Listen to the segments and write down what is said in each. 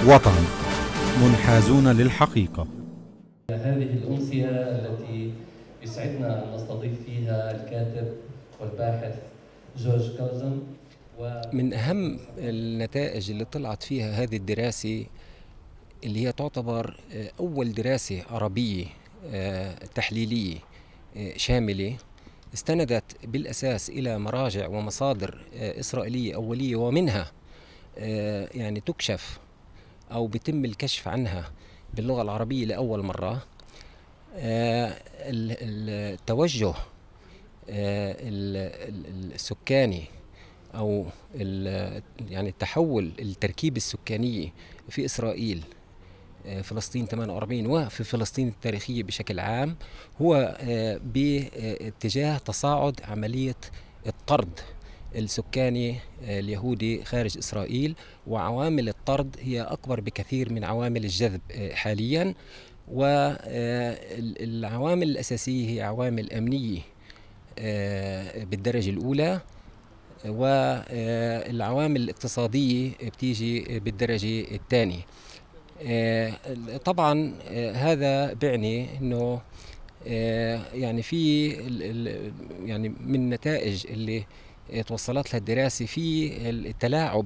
وطن، منحازون للحقيقة. هذه الأمسية التي يسعدنا أن نستضيف فيها الكاتب والباحث جورج كوزن. من أهم النتائج اللي طلعت فيها هذه الدراسة، اللي هي تعتبر أول دراسة عربية تحليلية شاملة استندت بالأساس إلى مراجع ومصادر إسرائيلية أولية، ومنها يعني تكشف أو بيتم الكشف عنها باللغة العربية لأول مرة. التوجه السكاني أو يعني التحول التركيب السكاني في إسرائيل، فلسطين 48 وفي فلسطين التاريخية بشكل عام، هو باتجاه تصاعد عملية الطرد السكاني اليهودي خارج إسرائيل، وعوامل الطرد هي أكبر بكثير من عوامل الجذب حاليا. والعوامل الأساسية هي عوامل أمنية بالدرجة الأولى، والعوامل الاقتصادية بتيجي بالدرجة الثانية. طبعا هذا بيعني انه يعني في يعني من النتائج اللي توصلت لها الدراسة في التلاعب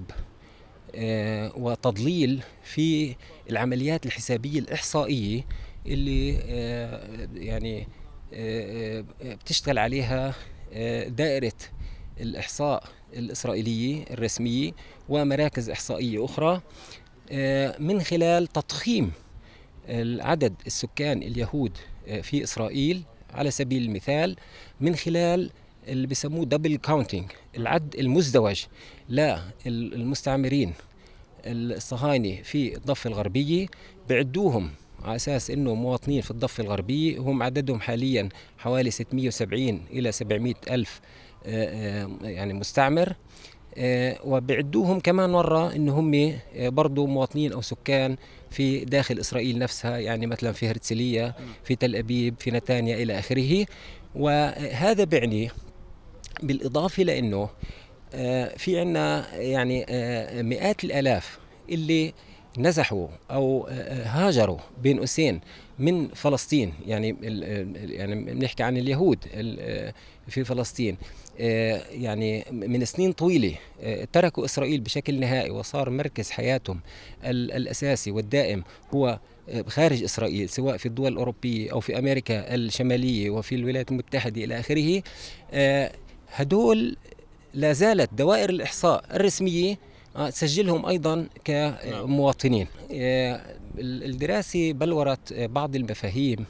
وتضليل في العمليات الحسابية الإحصائية اللي يعني بتشتغل عليها دائرة الإحصاء الإسرائيلية الرسمية ومراكز إحصائية أخرى، من خلال تضخيم عدد السكان اليهود في إسرائيل. على سبيل المثال من خلال اللي بيسموه دبل كاونتينج، العد المزدوج للمستعمرين الصهاينة في الضفة الغربية، بعدوهم على أساس أنه مواطنين في الضفة الغربية هم عددهم حاليا حوالي 670 إلى 700 ألف يعني مستعمر، وبعدوهم كمان مرة إن هم برضو مواطنين أو سكان في داخل إسرائيل نفسها، يعني مثلا في هرتسلية، في تل أبيب، في نتانيا إلى آخره. وهذا بعني بالإضافة لأنه في عنا يعني مئات الآلاف اللي نزحوا أو هاجروا بين قوسين من فلسطين، يعني بنحكي عن اليهود في فلسطين، يعني من سنين طويلة تركوا إسرائيل بشكل نهائي، وصار مركز حياتهم الأساسي والدائم هو خارج إسرائيل، سواء في الدول الأوروبية أو في أمريكا الشمالية وفي الولايات المتحدة إلى آخره. هدول لا زالت دوائر الإحصاء الرسمية تسجلهم أيضا كمواطنين. الدراسة بلورت بعض المفاهيم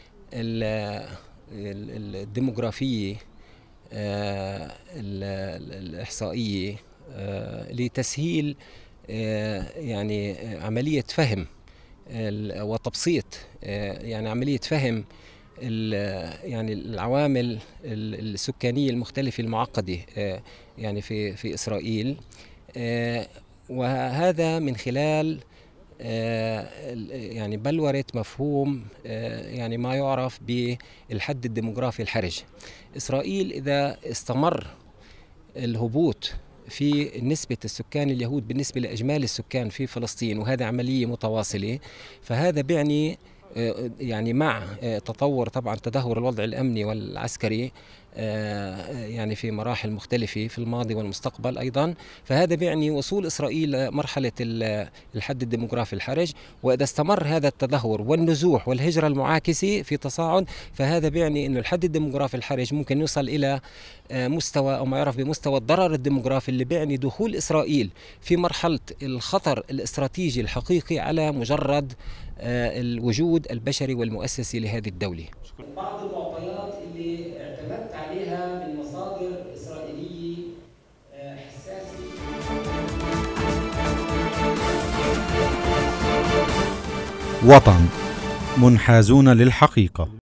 الديموغرافية الإحصائية لتسهيل يعني عملية فهم وتبسيط يعني عملية فهم يعني العوامل السكانية المختلفة المعقدة يعني في إسرائيل، وهذا من خلال يعني بلورة مفهوم يعني ما يعرف بالحد الديموغرافي الحرج. إسرائيل إذا استمر الهبوط في نسبة السكان اليهود بالنسبة لإجمالي السكان في فلسطين، وهذا عملية متواصلة، فهذا بيعني يعني مع تطور طبعا تدهور الوضع الأمني والعسكري يعني في مراحل مختلفة في الماضي والمستقبل أيضا، فهذا بيعني وصول إسرائيل لمرحلة الحد الديموغرافي الحرج. وإذا استمر هذا التدهور والنزوح والهجرة المعاكسة في تصاعد، فهذا بيعني أنه الحد الديموغرافي الحرج ممكن يوصل إلى مستوى أو ما يعرف بمستوى الضرر الديموغرافي، اللي بيعني دخول إسرائيل في مرحلة الخطر الاستراتيجي الحقيقي على مجرد الوجود البشري والمؤسسي لهذه الدولة. بعض المعطيات اللي اعتمدت عليها من مصادر إسرائيلية حساسة. وطن، منحازون للحقيقة.